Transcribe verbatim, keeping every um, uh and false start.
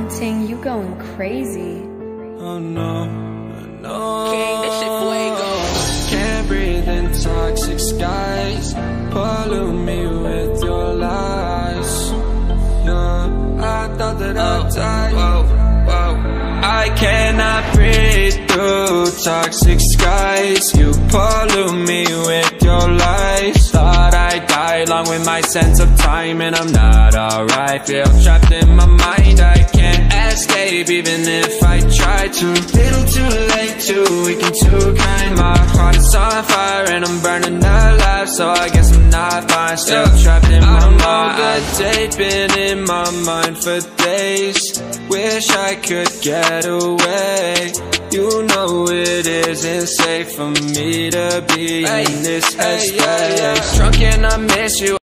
Ting, you going crazy. Oh no, no. King, this shit fuego. Can't breathe in toxic skies. Pollute me with your lies. Yeah, I thought that I'd die. Whoa, whoa. I cannot breathe through toxic skies. You pollute me with your lies. Thought I'd die along with my sense of time, and I'm not alright. Feel trapped in my mind, I can't escape even if I try to. Little too late, too weak and too kind. My heart is on fire and I'm burning alive, so I guess I'm not fine. Still trapped in my mind. That date been in my mind for days. Wish I could get away. You know it isn't safe for me to be hey, in this headspace. Hey, yeah, yeah. Drunk and I miss you.